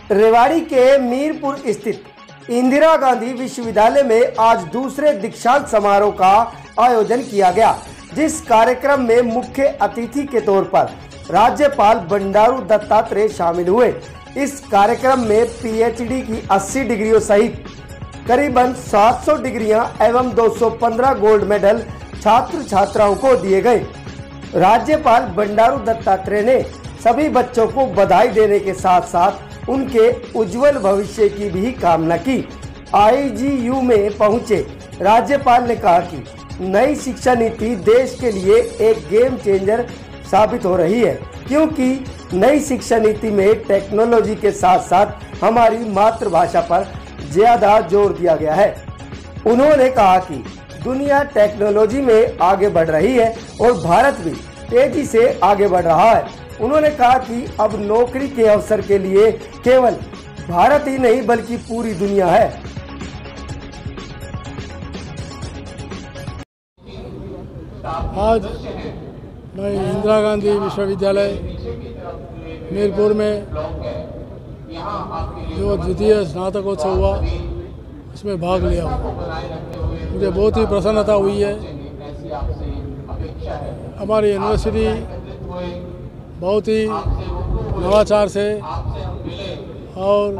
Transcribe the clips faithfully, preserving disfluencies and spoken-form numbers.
रेवाड़ी के मीरपुर स्थित इंदिरा गांधी विश्वविद्यालय में आज दूसरे दीक्षांत समारोह का आयोजन किया गया, जिस कार्यक्रम में मुख्य अतिथि के तौर पर राज्यपाल बंडारू दत्तात्रेय शामिल हुए। इस कार्यक्रम में पीएचडी की अस्सी डिग्रियों सहित करीबन सात सौ डिग्रियां एवं दो सौ पंद्रह गोल्ड मेडल छात्र छात्राओं को दिए गए। राज्यपाल बंडारू दत्तात्रेय ने सभी बच्चों को बधाई देने के साथ साथ उनके उज्जवल भविष्य की भी कामना की। आईजीयू में पहुंचे राज्यपाल ने कहा कि नई शिक्षा नीति देश के लिए एक गेम चेंजर साबित हो रही है, क्योंकि नई शिक्षा नीति में टेक्नोलॉजी के साथ साथ हमारी मातृभाषा पर ज्यादा जोर दिया गया है। उन्होंने कहा कि दुनिया टेक्नोलॉजी में आगे बढ़ रही है और भारत भी तेजी से आगे बढ़ रहा है। उन्होंने कहा कि अब नौकरी के अवसर के लिए केवल भारत ही नहीं बल्कि पूरी दुनिया है। आज मैं इंदिरा गांधी विश्वविद्यालय मीरपुर में जो द्वितीय स्नातकोत्सव हुआ उसमें भाग लिया हूँ। मुझे बहुत ही प्रसन्नता हुई है। हमारी यूनिवर्सिटी बहुत ही नवाचार से और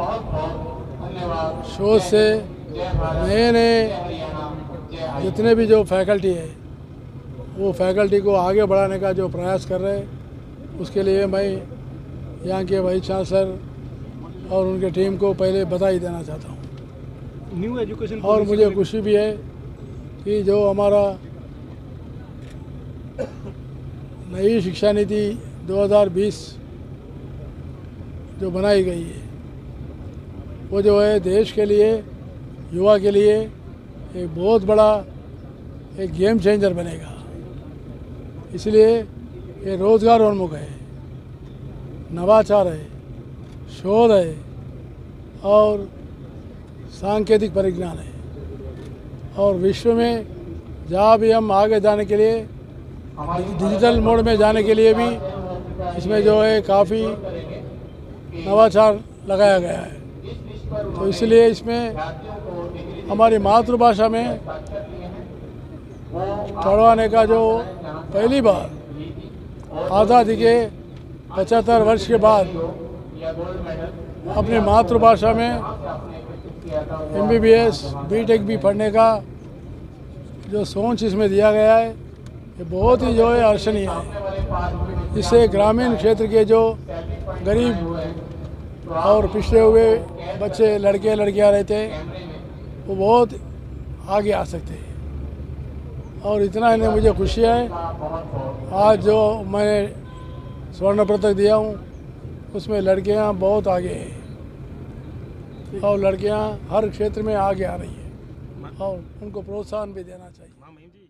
शोध से नए नए जितने भी जो फैकल्टी है वो फैकल्टी को आगे बढ़ाने का जो प्रयास कर रहे हैं, उसके लिए मैं यहाँ के वाइस चांसलर और उनके टीम को पहले बधाई देना चाहता हूँ। न्यू एजुकेशन और मुझे खुशी भी है कि जो हमारा नई शिक्षा नीति दो हज़ार बीस जो बनाई गई है वो जो है देश के लिए, युवा के लिए एक बहुत बड़ा एक गेम चेंजर बनेगा। इसलिए ये रोजगारोन्मुख है, नवाचार है, शोध है और सांकेतिक परिज्ञान है। और विश्व में जहाँ भी हम आगे जाने के लिए, डिजिटल मोड में जाने के लिए भी इसमें जो है काफ़ी नवाचार लगाया गया है। तो इसलिए इसमें हमारी मातृभाषा में पढ़वाने का जो पहली बार आज़ादी के पचहत्तर वर्ष के बाद अपनी मातृभाषा में एमबीबीएस, बीटेक भी पढ़ने का जो सोच इसमें दिया गया है, ये बहुत ही जो है हर्षणीय है। इससे ग्रामीण क्षेत्र के जो गरीब और पिछड़े हुए बच्चे, लड़के लड़कियां रहते हैं, वो बहुत आगे आ सकते हैं। और इतना ही मुझे खुशी है, आज जो मैंने स्वर्ण पदक दिया हूँ उसमें लड़कियां बहुत आगे हैं और लड़कियां हर क्षेत्र में आगे आ रही हैं और उनको प्रोत्साहन भी देना चाहिए।